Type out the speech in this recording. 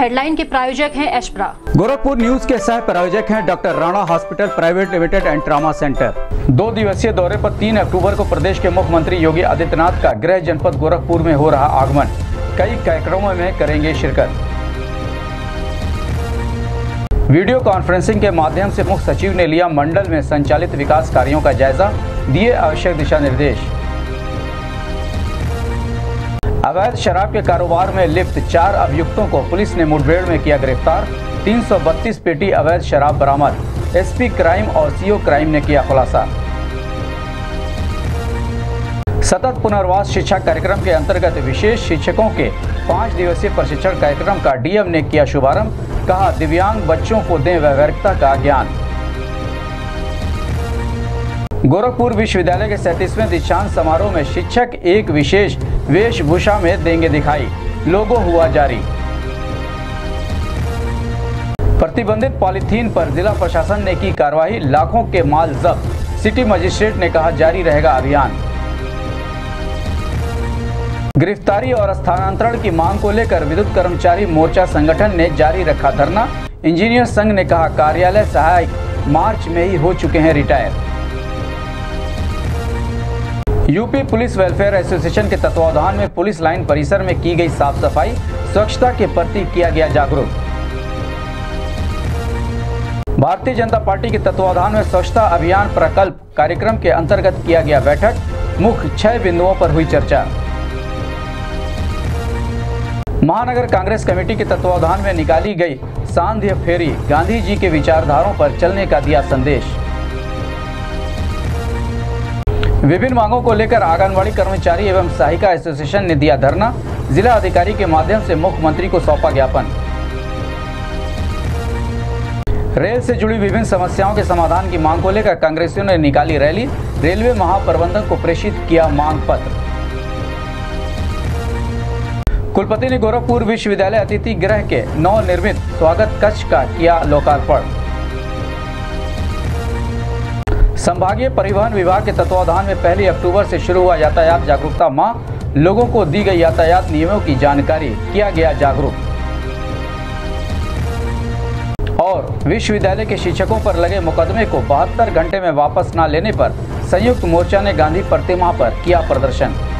Headline के प्रायोजक हैं एशप्रा। गोरखपुर न्यूज के सह प्रायोजक हैं doctor Rana hospital private limited and trauma centre. 2 दिवसीय दौरे पर 3 अक्टूबर को प्रदेश के मुख्यमंत्री योगी आदित्यनाथ का गृह जनपद गोरखपुर में हो रहा आगमन। कई कार्यक्रमों में करेंगे शिरकत। वीडियो कॉन्फ्रेंसिंग के माध्यम से मुख्य सचिव ने लिया मंडल में संचालित विकास कार्यों का जायजा, दिए आवश्यक दिशा निर्देश। अवैध शराब के कारोबार में लिप्त 4 अभियुक्तों को पुलिस ने मुठभेड़ में किया गिरफ्तार। 332 पेटी अवैध शराब बरामद। एसपी क्राइम और सीओ क्राइम ने किया खुलासा। सतत पुनर्वास शिक्षा कार्यक्रम के अंतर्गत विशेष शिक्षकों के 5 दिवसीय प्रशिक्षण कार्यक्रम का डीएम ने किया शुभारंभ। कहा, दिव्यांग बच्चों को दें वैवाहिकता का ज्ञान। गोरखपुर विश्वविद्यालय के 37वें दीक्षांत समारोह में शिक्षक एक विशेष वेशभूषा में देंगे दिखाई, लोगो हुआ जारी। प्रतिबंधित पॉलीथीन पर जिला प्रशासन ने की कार्रवाई, लाखों के माल जब्त। सिटी मजिस्ट्रेट ने कहा, जारी रहेगा अभियान। गिरफ्तारी और स्थानांतरण की मांग को लेकर विद्युत कर्मचारी मोर्चा संगठन ने जारी रखा धरना। इंजीनियर संघ ने कहा, कार्यालय सहायक मार्च में ही हो चुके हैं retire. UP police welfare association के तत्वावधान में पुलिस लाइन परिसर में की गई साफ सफाई, स्वच्छता के प्रति किया गया जागरूक। भारतीय जनता पार्टी के तत्वावधान में स्वच्छता अभियान प्रकल्प कार्यक्रम के अंतर्गत किया गया बैठक। मुख्य 6 बिंदुओं पर हुई चर्चा। महानगर कांग्रेस कमेटी के तत्वावधान में निकाली गई सांध्य फेरी, गांधी जी के विचारधारों पर चलने का दिया संदेश। विभिन्न मांगों को लेकर आंगनवाड़ी कर्मचारी एवं सहायिका एसोसिएशन ने दिया धरना। जिला अधिकारी के माध्यम से मुख्यमंत्री को सौंपा ज्ञापन। रेल से जुड़ी विभिन्न समस्याओं के समाधान की मांग को लेकर कांग्रेसियों ने निकाली रैली। रेलवे महाप्रबंधक को प्रेषित किया मांग पत्र। कुलपति ने गोरखपुर विश्वविद्यालय अतिथि गृह के नवनिर्मित स्वागत कक्ष का किया लोकार्पण। संभागीय परिवहन विभाग के तत्वावधान में 1 अक्टूबर से शुरू हुआ यातायात जागरूकता माह। लोगों को दी गई यातायात नियमों की जानकारी, किया गया जागरूक। और विश्वविद्यालय के शिक्षकों पर लगे मुकदमे को 72 घंटे में वापस न लेने पर संयुक्त मोर्चा ने गांधी प्रतिमा पर किया प्रदर्शन।